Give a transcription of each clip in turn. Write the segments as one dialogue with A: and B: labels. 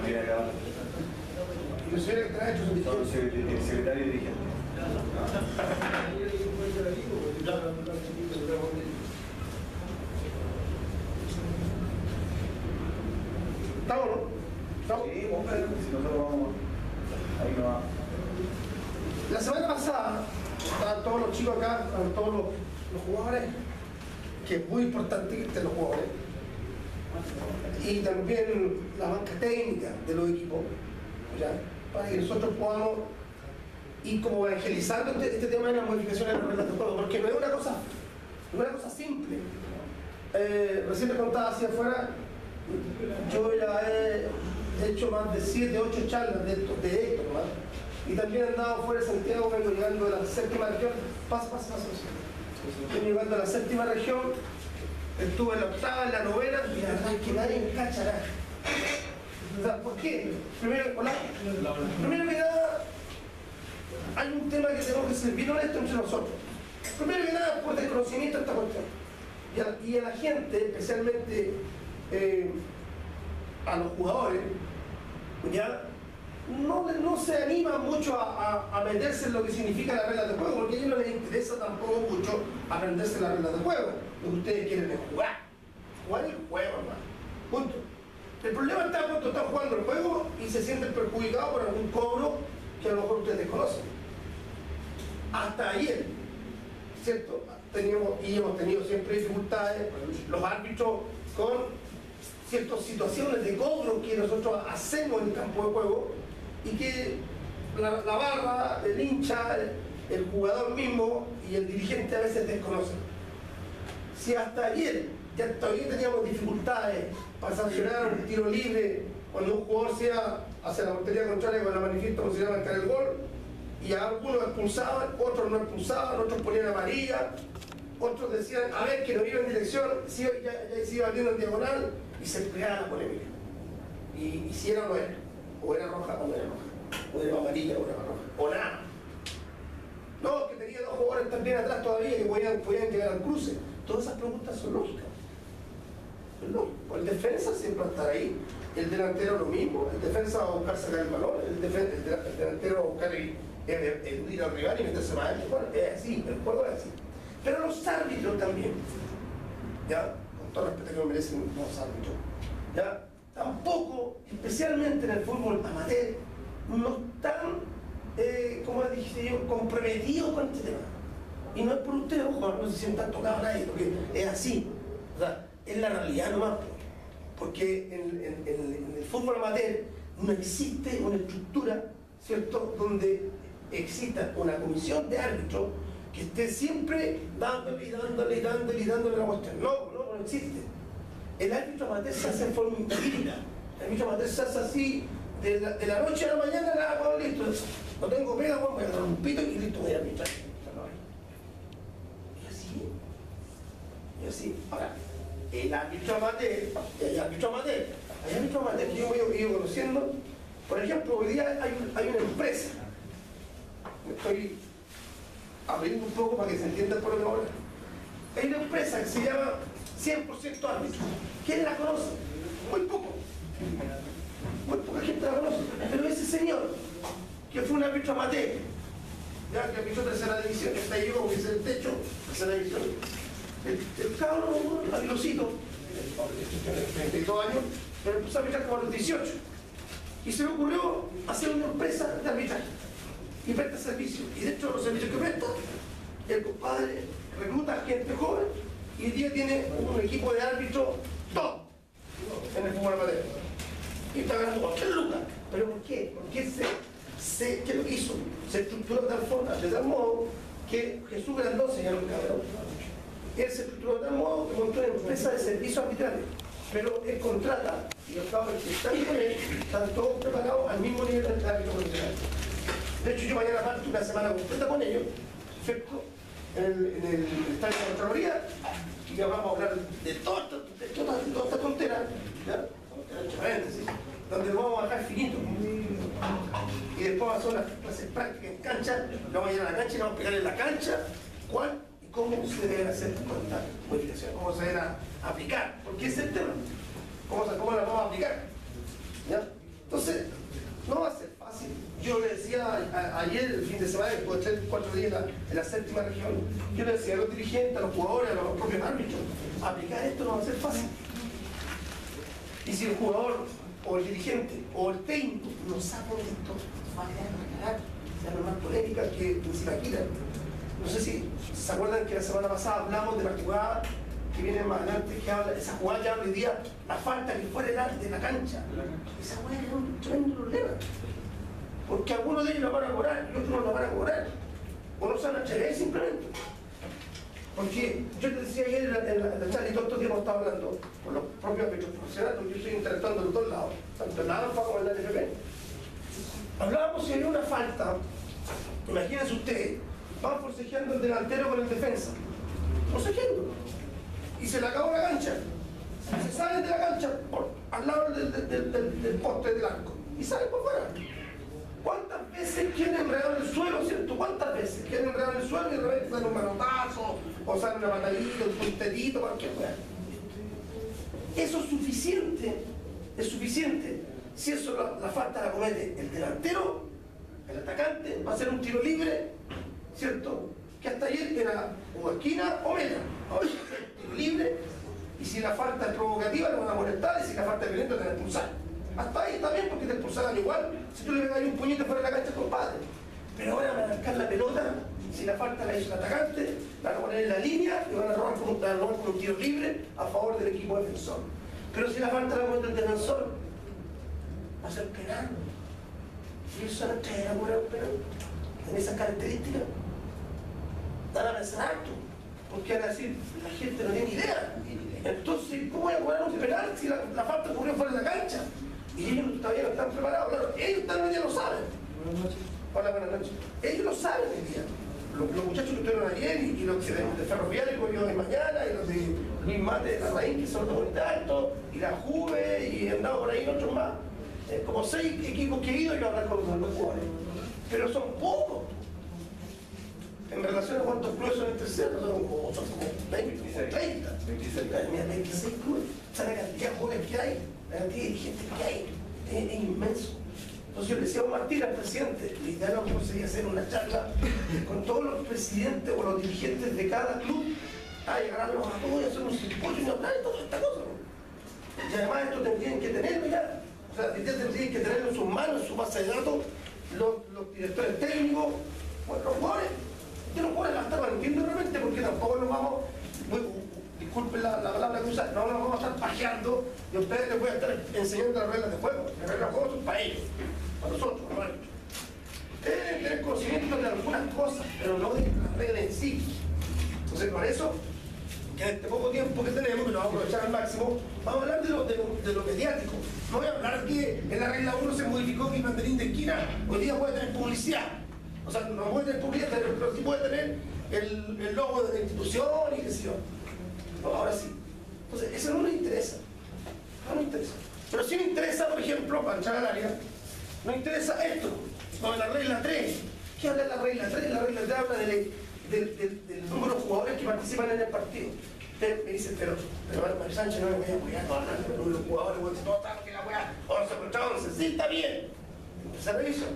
A: también acá.
B: ¿Y los señores que traen hecho son dirigentes?
A: El secretario y dirigente.
B: ¿Estamos, no? ¿Estamos?
A: Sí, hombre, si nosotros vamos. Ahí no va.
B: La semana pasada estaban todos los chicos acá, estaban todos los jugadores, que es muy importante que estén los jugadores, y también la banca técnica de los equipos, ¿ya? Para que nosotros podamos ir como evangelizando este tema de las modificaciones de las reglas de juego, porque no es una cosa simple. Recién me contaba hacia afuera, yo ya he hecho más de 7, 8 charlas de esto, ¿no? Y también he andado fuera de Santiago, vengo llegando a la séptima región. Pasa. Vengo llegando a la séptima región, estuve en la octava, en la novena, y la verdad es que nadie cacha nada. O sea, ¿por qué? Primero que nada, hay un tema que tenemos que ser bien honestos entre nosotros. Primero que nada, por desconocimiento de esta cuestión. Y a la gente, especialmente a los jugadores, ¿ya? No se anima mucho a meterse en lo que significa las reglas de juego, porque a ellos no les interesa tampoco mucho aprenderse las reglas de juego. Lo que ustedes quieren es jugar el juego, hermano. Punto. El problema está cuando están jugando el juego y se sienten perjudicados por algún cobro que a lo mejor ustedes desconocen. Hasta ayer, ¿cierto? Hemos tenido siempre dificultades, los árbitros, con ciertas situaciones de cobro que nosotros hacemos en el campo de juego y que la barra, el hincha, el jugador mismo y el dirigente a veces desconocen. Si hasta ayer ya todavía teníamos dificultades para sancionar un tiro libre cuando un jugador se iba hacia la portería contraria con la manifiesta posibilidad de marcar el gol, y a algunos expulsaban, otros no expulsaban, otros ponían amarilla, otros decían, a ver, que no iba en dirección, ya se iba abriendo en diagonal, y se creaba la polémica. Y si era o no era, o era roja o no era roja, o era amarilla o era roja, o nada. No, que tenía dos jugadores también atrás todavía que podían llegar al cruce. Todas esas preguntas son lógicas. No, el defensa siempre va a estar ahí, el delantero lo mismo, el defensa va a buscar sacar el balón, el delantero va a buscar eludir al rival y meterse más adentro. Bueno, es así, el juego es así. Pero los árbitros también, ya, con todo respeto que me merecen los árbitros, ya, tampoco, especialmente en el fútbol amateur, no están, como dije yo, comprometidos con este tema. Y no es por ustedes, ojo, no se sientan tocados a nadie, porque es así. O sea, es la realidad nomás, porque en el fútbol amateur no existe una estructura, ¿cierto?, donde exista una comisión de árbitros que esté siempre dándole la cuestión. No existe. El árbitro amateur se hace en forma empírica. El árbitro amateur se hace así, de la noche a la mañana, nada, bueno, listo. No tengo pega, bueno, voy a dar un pito y listo, voy a arbitrar. Y así. Ahora, el árbitro amateur, hay árbitro amateur que yo he ido conociendo. Por ejemplo, hoy día hay una empresa, me estoy abriendo un poco para que se entienda por lo que ahora. Hay una empresa que se llama 100% árbitro. ¿Quién la conoce? Muy poco. Muy poca gente la conoce. Pero ese señor, que fue un árbitro amateur, ya que arbitró tercera división, que está ahí como que es el techo, tercera división. El cabrón, el avilocito, tiene 32 años, pero empezó a arbitrar como a los 18. Y se le ocurrió hacer una empresa de arbitraje y presta servicios. Y dentro de los servicios que presta, el compadre recluta gente joven y hoy día tiene un equipo de árbitros top en el fútbol amateur. Y está ganando cualquier lugar. ¿Pero por qué? Porque ¿qué es lo que hizo? Se estructuró de tal modo que Jesús Grandón se llama el cabrón. Él se estructuró de tal modo que montó una empresa de servicios arbitrales. Pero él contrata, y los cabros que están con él, están todos preparados al mismo nivel del árbitro profesional. De hecho, yo mañana parto una semana completa con ellos, ¿cierto?, en el estadio de Contraloría, y ya vamos a hablar de toda esta tontera, ¿ya? Entre paréntesis, donde lo vamos a dejar finito. Y después vamos a hacer unas clases prácticas en cancha, lo vamos a ir a la cancha y vamos a explicar en la cancha cuál y cómo se deben hacer con esta modificación, cómo se deben aplicar, porque ese es el tema. ¿Cómo la vamos a aplicar? ¿Ya? Entonces, 4 días en la séptima región. Yo le decía a los dirigentes, a los jugadores, a los propios árbitros, aplicar esto no va a ser fácil. Y si el jugador, o el dirigente, o el técnico no sabe esto, va a quedar en se va a armar polémica que ni se la quitan. No sé si se acuerdan que la semana pasada hablamos de la jugada que viene más adelante, que habla, esa jugada que habla hoy día, la falta que fue de la cancha. Esa jugada era un tremendo problema. Porque algunos de ellos la van a cobrar y otros no la van a cobrar. O no se van a atrever simplemente. Porque yo te decía ayer en la charla, y todos estos días hemos estado hablando con los propios árbitros profesionales, porque yo estoy interactuando en los dos lados, tanto en la ANFA como en la NFP. Hablábamos si había una falta, imagínense ustedes, van forcejeando el delantero con el defensa, forcejeando, y se le acabó la cancha, se salen de la cancha al lado del poste del arco, y salen por fuera. ¿Cuántas veces quieren enredar en el suelo, cierto? ¿Cuántas veces quieren enredar en el suelo y de repente sale un manotazo, o sale una patadita, un punterito, cualquier cosa? Eso es suficiente, Si eso la falta la comete el delantero, el atacante, va a ser un tiro libre, ¿cierto? Que hasta ayer era o esquina o meta. Ahora va a ser tiro libre, y si la falta es provocativa, lo van a molestar, y si la falta es violenta, te van a expulsar. Hasta ahí está bien, porque te expulsaban igual si tú le pegas un puñito fuera de la cancha, compadre. Pero ahora van a arrancar la pelota, si la falta la hizo el atacante, la van a poner en la línea y van a robar con un tiro libre a favor del equipo defensor. Pero si la falta la comete el defensor, va a ser penal. Y eso no te era bueno penal. En esas características, dan a pensar harto, porque van a decir, la gente no tiene idea. Entonces, ¿cómo voy a cobrar un penal si la falta ocurrió fuera de la cancha? Y ellos todavía no están preparados, claro, ellos también lo saben.
C: Buenas noches.
B: Hola, buenas noches. Ellos lo saben hoy día. Los muchachos que estuvieron ayer y los de Ferroviario que hoy mañana, y los de Luis Mate de la Raíz, que son los de alto, y la Juve, y han dado por ahí otros más. Como 6 equipos que he ido, yo hablar con los jugadores. Pero son pocos. En relación a cuántos clubes son en tercero, son como 20, como 30. 26 clubes. O sea, la cantidad de jóvenes que hay, la cantidad de dirigentes que hay, es inmenso. Entonces yo le decía a Martín, al presidente, la idea no sería hacer una charla con todos los presidentes o los dirigentes de cada club, a llegarlos a todos y hacer un simposio y hablar de toda esta cosa, ¿no? Y además esto tendrían que tenerlo ya, o sea, tendrían que tenerlo en sus manos, en su base de datos, los directores técnicos, bueno, los jugadores. Que los jugadores la están mintiendo realmente, porque tampoco nos vamos, disculpen la palabra que usan, no nos vamos a estar pajeando y a ustedes les voy a estar enseñando las reglas de juego. Las reglas de juego son para ellos, para nosotros, ¿no? Ustedes deben tener conocimiento de algunas cosas, pero no de las reglas en sí. Entonces, por eso, que en este poco tiempo que tenemos, que lo vamos a aprovechar al máximo, vamos a hablar de lo mediático. No voy a hablar que en la regla 1 se modificó que el banderín de esquina hoy día puede tener publicidad. O sea, no puede tener publicidad, pero sí puede tener el logo de la institución y qué sé yo. No, ahora sí. Entonces, eso no nos interesa. No nos interesa. Pero sí me interesa, por ejemplo, para entrar al área, nos interesa esto, sobre la regla 3. ¿Qué habla la regla 3? La regla 3 habla del número de jugadores que participan en el partido. Usted me dice, pero Mario Sánchez no me voy a apoyar, no hablar del número de jugadores, no está que la weá, 11 contra 11, sí, está bien. Se revisa.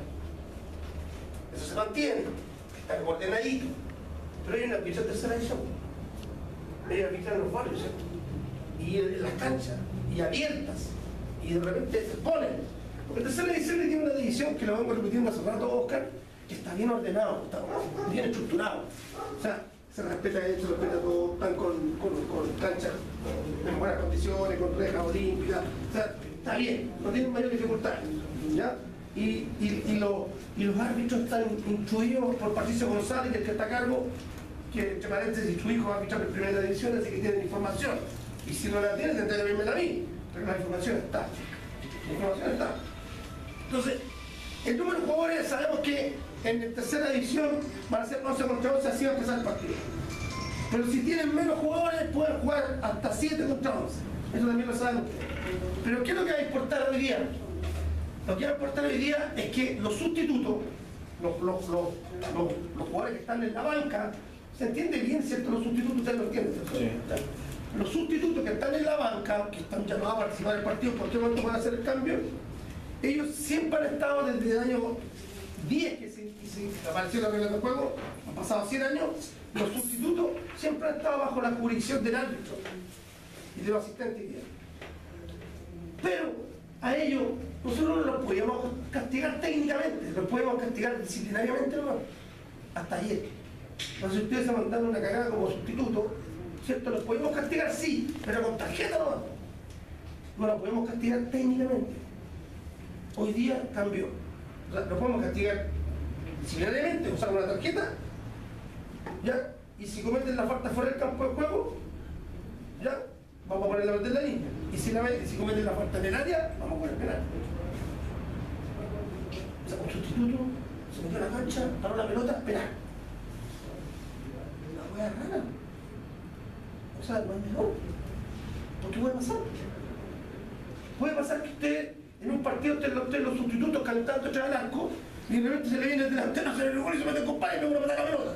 B: Eso se mantiene, está ordenadito. Pero hay una arbitra de tercera edición. Hay arbitra en los barrios, ¿cierto? Y en las canchas, y abiertas, y de repente se ponen. Porque tercera edición tiene una división que lo vengo repitiendo hace rato, Oscar, que está bien ordenado, está bien estructurado. O sea, se respeta esto, se respeta todo, están con canchas en buenas condiciones, con rejas olímpicas. O sea, está bien, no tienen mayor dificultad. ¿Ya? Y los árbitros están instruidos por Patricio González, que está a cargo, que entre paréntesis su hijo va a arbitrar en primera división, así que tienen información. Y si no la tienen, tendrán que verme a mí. Pero la información está. La información está. Entonces, el número de jugadores sabemos que en tercera división van a ser 11 contra 11, así va a empezar el partido. Pero si tienen menos jugadores, pueden jugar hasta 7 contra 11. Eso también lo saben ustedes. Pero ¿qué es lo que va a importar hoy día? Lo que va a importar hoy día es que los sustitutos, los jugadores que están en la banca, ¿se entiende bien, cierto? Los sustitutos ustedes lo entienden, ¿cierto? Sí. Los sustitutos que están en la banca, que están llamados a participar del partido, ¿por qué momento van a hacer el cambio? Ellos siempre han estado desde el año 10 que se apareció la regla de juego, han pasado 100 años, los sustitutos siempre han estado bajo la jurisdicción del árbitro y de los asistentes ideales. Pero a ellos nosotros no los podíamos castigar técnicamente, los podíamos castigar disciplinariamente nomás, hasta ayer. Entonces ustedes se mandaron una cagada como sustituto, ¿cierto? Los podemos castigar, sí, pero con tarjeta nomás. No los podemos castigar técnicamente. Hoy día cambió. O sea, los podemos castigar disciplinariamente, usar una tarjeta, ¿ya? Y si cometen la falta fuera del campo de juego, ¿ya? Vamos a poner la pelota en la línea. Y si cometen la falta en el área, vamos a poner penal. O sea, un sustituto se metió a la cancha, paró la pelota, penal. Una hueá rara. O sea, no es mejor. Porque puede pasar. Puede pasar que usted, en un partido, usted los sustitutos calentando detrás del arco, y de repente se le viene el delantero, se le viene y se mete con padre y me voy a matar la pelota.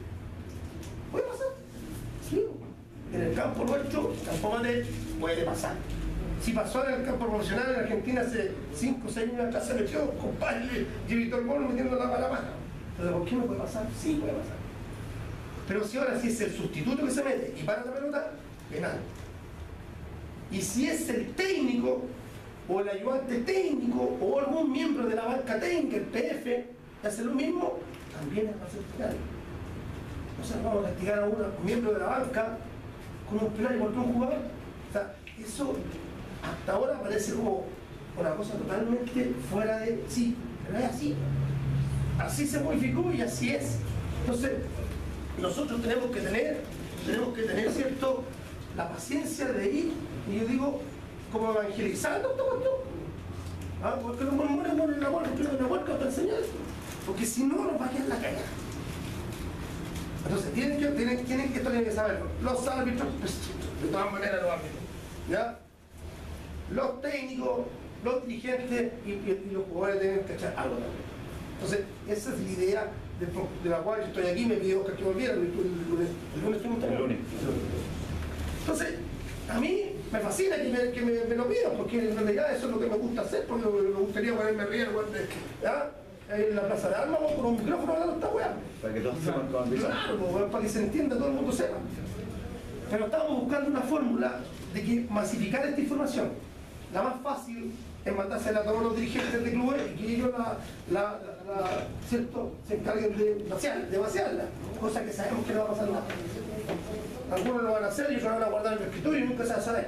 B: Puede pasar. Sí. En el campo nuestro, campo amateur, puede pasar. Si pasó en el campo profesional en Argentina hace 5 o 6 años atrás, se metió, compadre, y evitó el gol metiendo la mano. Entonces, ¿por qué no puede pasar? Sí, puede pasar. Pero si ahora sí es el sustituto que se mete y para la pelota, penal. Y si es el técnico, o el ayudante técnico, o algún miembro de la banca técnica, el PF, que hace lo mismo, también es para ser penal. O sea, vamos a castigar a un miembro de la banca con un penal igual que un jugador. O sea, eso hasta ahora parece como una cosa totalmente fuera de sí, pero es así. Así se modificó y así es. Entonces, nosotros tenemos que tener, ¿cierto?, la paciencia de ir, y yo digo, como evangelizando todo esto. ¿Ah? Porque los mormones ponen la bola, porque la boca para enseñar. Porque si no, nos va a quedar la cagada. Entonces, esto tienen que saberlo. Los árbitros, pues, de todas maneras los árbitros, ¿ya? Los técnicos, los dirigentes y los jugadores tienen que echar algo también. Entonces, esa es la idea de la cual yo estoy aquí, me pidió que volviera el lunes fuimos también.
C: El lunes.
B: Entonces, a mí me fascina que me lo pidan, porque en realidad eso es lo que me gusta hacer, porque me gustaría ponerme arriba en la plaza de armas con un micrófono hablando esta weá.
C: Para que todos sepan cómo empieza.
B: Claro, para que se entienda, todo el mundo sepa. Pero estamos buscando una fórmula de que masificar esta información. La más fácil es mandársela a todos los dirigentes de clubes y que ellos ¿cierto?, se encarguen de vaciarla, cosa que sabemos que no va a pasar nada. Algunos lo van a hacer y otros lo van a guardar en el escritorio y nunca se va a saber.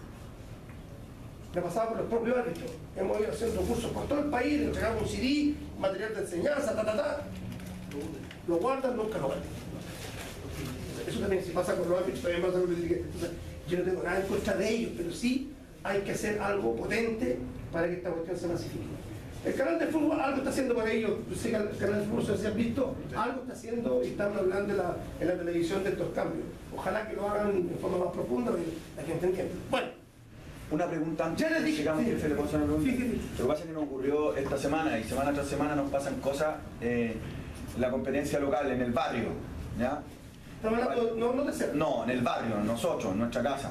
B: Me pasaba por los propios árbitros. Hemos ido haciendo cursos por todo el país, entregamos un CD, material de enseñanza, lo guardan, nunca lo guardan. Eso también se pasa con los árbitros, también pasa con los dirigentes. Entonces, yo no tengo nada en contra de ellos, pero sí hay que hacer algo potente para que esta cuestión se masifique. El canal de fútbol algo está haciendo para ellos. Yo sé que el canal de fútbol, si han visto, algo está haciendo y están hablando en la televisión de estos cambios. Ojalá que lo hagan en forma más profunda para que la gente entienda. Bueno,
C: Una pregunta antes.
B: ya les dije.
C: Llegamos,
B: Sí.
C: jefe, ¿le puedo hacer una pregunta?
B: Sí.
C: Lo que pasa es que nos ocurrió esta semana y semana tras semana nos pasan cosas la competencia local en el barrio, ¿ya?
B: Estamos hablando no de ser.
C: No, en el barrio, nosotros, en nuestra casa.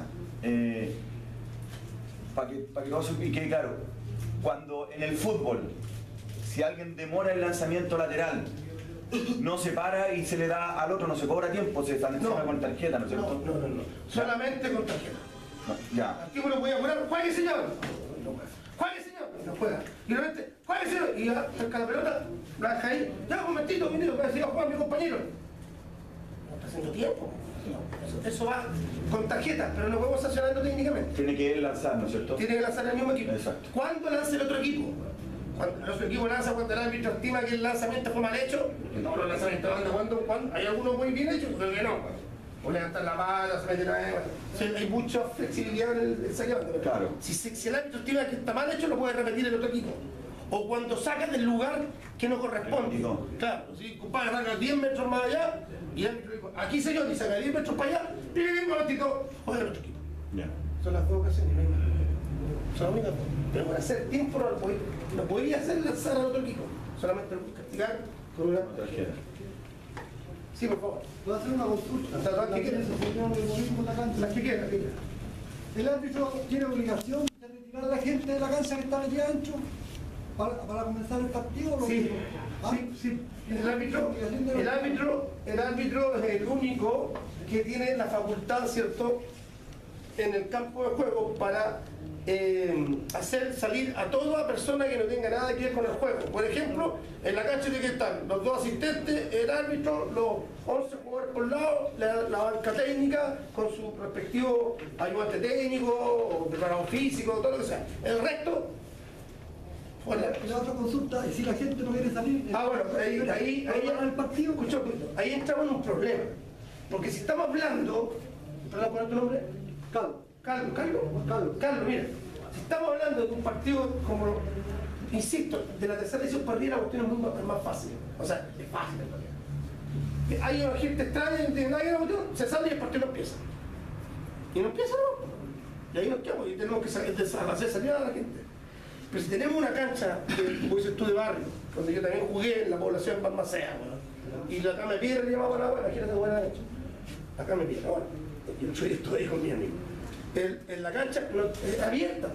C: Para que todo se quede claro, cuando en el fútbol, si alguien demora el lanzamiento lateral, no se para y se le da al otro, no se cobra tiempo, se sanciona con tarjeta, ¿no es cierto?
B: No. Solamente con tarjeta.
C: No, ya.
B: Al tipo lo voy a apurar, juegue señor. No juega. Juegue señor. No juega. Y de repente, juegue señor. Y ya cerca la pelota, la deja ahí. Ya, un momentito, voy a decir a jugar mi compañero. No está haciendo tiempo. Eso va con tarjeta, pero no podemos sancionarlo técnicamente.
C: Tiene que lanzar, ¿no es cierto?
B: Tiene que lanzar el mismo equipo.
C: Exacto.
B: ¿Cuándo lanza el otro equipo? Cuando el otro equipo lanza, cuando el árbitro estima que el lanzamiento fue mal hecho. No, los lanzamientos ¿cuándo? ¿Hay algunos muy bien hechos? Creo que no. O levantar la pala, se mete la mano. Hay mucha flexibilidad en el saque de banda.
C: Claro.
B: Si el árbitro estima que está mal hecho, lo puede repetir el otro equipo. O cuando saca del lugar que no corresponde.
C: No.
B: Claro, si compadre saca 10 metros más allá, y el árbitro dijo, aquí señor, y saca 10 metros para allá, y un momentito, juega el otro equipo.
C: Ya.
B: Son las dos ocasiones, no hay más. Son las únicas dos. Pero por hacer tiempo no podía hacer lanzar al otro equipo. Solamente lo puede castigar con una
C: Tarjeta.
B: Sí, por favor.
D: Voy a hacer una consulta.
B: Las que quieras. Las que quieras.
D: ¿El árbitro tiene obligación de retirar a la gente de la cancha que está metida adentro? para comenzar el partido.
B: Sí,
D: ¿Ah?
B: sí. El árbitro es el único que tiene la facultad, ¿cierto?, en el campo de juego para hacer salir a toda persona que no tenga nada que ver con el juego. Por ejemplo, en la cancha de que están los dos asistentes, el árbitro, los 11 jugadores por lado, la banca técnica con su respectivo ayudante técnico o preparador físico, todo lo que sea. El resto, fuera.
D: La otra consulta, y si la gente no quiere salir,
B: Bueno, ahí
D: el partido.
B: escucha un poquito, ahí entramos en un problema. Porque si estamos hablando, ¿perdón, cuál es tu nombre? Carlos, mira, si estamos hablando de un partido como, insisto, de la tercera edición para arriba, la cuestión es más fácil. O sea, es fácil en realidad. Hay una gente extraña, no tiene nada que ver con la cuestión, se sale y el partido no empieza. Y no empieza, ¿no? Y ahí nos quedamos y tenemos que hacer salir a la gente. Pero si tenemos una cancha, como dices tú, de barrio, donde yo también jugué en la población de Balmacea, y la Acá Me Piedra llamaba la buena, imagínate buena cancha. Acá Me Piedra, bueno. Yo soy esto ahí con mi amigo. En la cancha es abierta.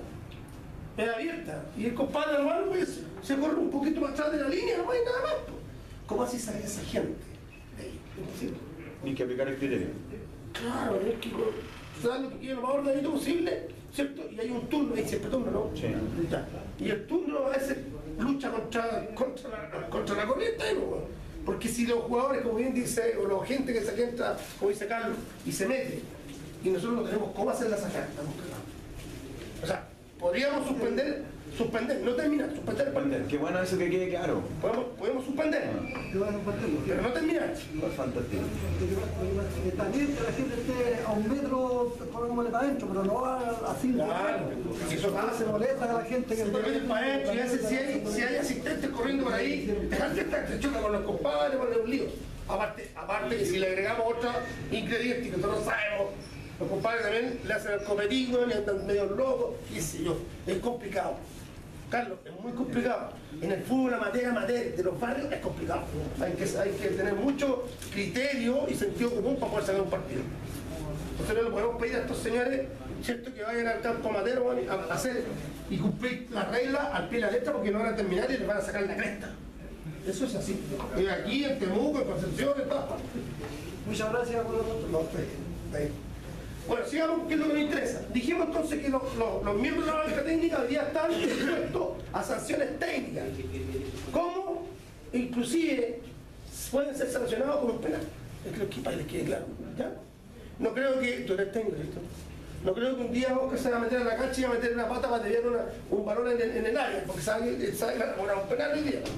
B: Y el compadre hermano pues, se corre un poquito más atrás de la línea, no hay nada más. ¿Cómo así sale esa gente? Imposible.
C: Ni que aplicar el criterio.
B: Claro, es que ¿sabes lo que quiere lo más ordenadito posible? ¿Cierto? Y hay un turno, hay siempre turno, ¿no?
C: Sí.
B: Ya. Y el turno a veces lucha contra la corriente, ¿no? Porque si los jugadores, como bien dice, o la gente que se entra, como dice Carlos, y se mete, y nosotros no tenemos cómo hacer la sacada, estamos cagados. O sea, podríamos suspender, no terminar, suspender el partido.
C: Qué bueno eso que quede claro.
B: Podemos suspender, pero no terminar.
C: Es fantástico.
D: Está bien que la gente esté a un metro, como le para adentro, pero no así.
B: Claro, si eso pasa,
D: Se molesta a la gente que
B: si te metes para adentro y haces, si hay asistentes corriendo por ahí, te choca con los compadres, con los líos. Aparte que si le agregamos otro ingrediente que nosotros sabemos, los compadres también le hacen el copetingo, le andan medio locos, qué sé yo, es complicado. Carlos, es muy complicado. En el fútbol amateur de los barrios es complicado. Hay que tener mucho criterio y sentido común para poder sacar un partido. Entonces no le podemos pedir a estos señores, ¿cierto?, que vayan al campo amateur a hacer y cumplir las reglas al pie de la letra porque no van a terminar y les van a sacar la cresta. Eso es así. Aquí, en Temuco, en Concepción, en todas partes.
D: Muchas gracias por la consulta.
B: Bueno, sigamos, ¿qué es lo que nos interesa? Dijimos entonces que los miembros de la banca técnica hoy día están expuestos a sanciones técnicas, como inclusive pueden ser sancionados con un penal. Es que los les quede claro, ¿ya? No creo que, tú eres técnico, ¿listo? No creo que un día Oscar se va a meter a la cancha y va a meter una pata para desviar un balón en el área, porque sabe que un penal hoy día.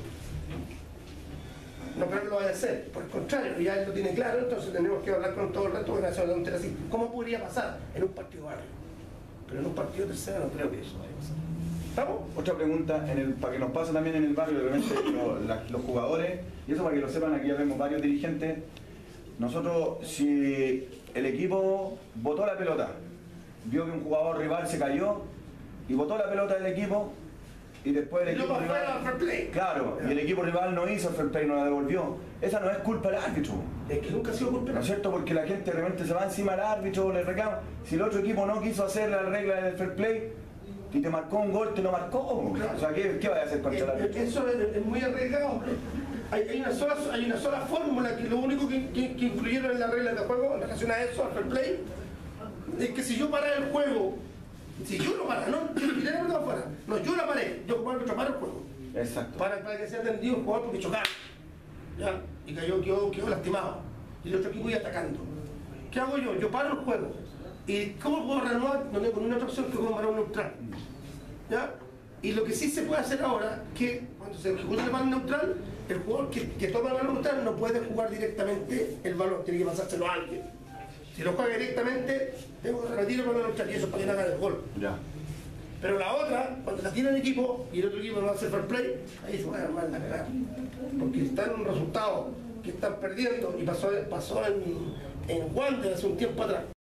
B: No creo que lo vaya a hacer, por el contrario, ya él lo tiene claro, entonces tenemos que hablar con todo el resto de la nación así. ¿Cómo podría pasar en un partido barrio? Pero en un partido tercero no creo que eso vaya a pasar. ¿Estamos?
C: Otra pregunta, para que nos pase también en el barrio, de repente los jugadores, y eso para que lo sepan, aquí ya vemos varios dirigentes. Nosotros, si el equipo botó la pelota, vio que un jugador rival se cayó y botó la pelota del equipo, y después el equipo rival, claro, y el equipo rival no hizo el fair play, no la devolvió, esa no es culpa del árbitro.
B: Es que nunca ha sido culpa.
C: ¿No es cierto? Porque la gente de repente se va encima del árbitro, le reclama. Si el otro equipo no quiso hacer la regla del fair play y te marcó un gol, te lo marcó. Claro. O sea, ¿qué vaya a hacer contra el árbitro?
B: Eso es muy arriesgado. Hay una sola fórmula que lo único que incluyeron en la regla de juego en relación a eso, al fair play, es que si yo parara el juego, si yo lo parara, yo la paré, yo como árbitro paro el juego.
C: Exacto.
B: Para que sea atendido el jugador porque chocaron. ¿Ya? Y quedó lastimado. Y el otro equipo iba atacando. ¿Qué hago yo? Yo paro el juego. ¿Y cómo puedo reanudar? No tengo ninguna otra opción que como balón neutral. ¿Ya? Y lo que sí se puede hacer ahora, que cuando se ejecuta el balón neutral, el jugador que toma el balón neutral no puede jugar directamente el balón, tiene que pasárselo a alguien. Si lo juega directamente, tengo que repetir el balón neutral y eso para que no haga el gol.
C: Ya.
B: Pero la otra, cuando la tiene el equipo y el otro equipo no hace fair play, ahí se va a armar la cagada. Porque están en un resultado que están perdiendo y pasó en Wander hace un tiempo atrás.